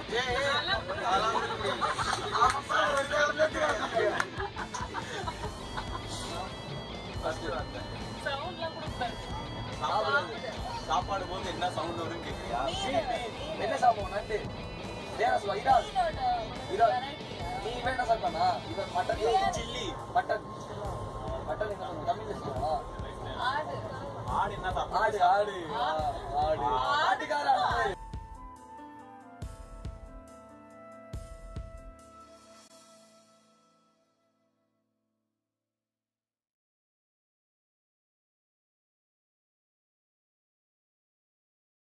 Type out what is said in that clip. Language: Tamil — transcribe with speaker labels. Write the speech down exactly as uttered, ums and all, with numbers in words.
Speaker 1: சாப்பாடு போது என்ன சவுண்ட் வரும்னு கேக்குறியா?
Speaker 2: என்ன சாப்பிடுவோம்? நண்டு. வேற சொல்ல இறால். இறால். நீ என்ன சாப்பிட்டா? இவன் மட்டன்
Speaker 1: சில்லி.
Speaker 2: மட்டன். மட்டன் என்ன சொல்லுங்க? தமிழ்ல சொல்லுவா?
Speaker 3: ஆடு.
Speaker 1: ஆடு என்ன சாப்பிடுவா?
Speaker 2: ஆடு ஆடு ஆடு ஆட்டுக்கார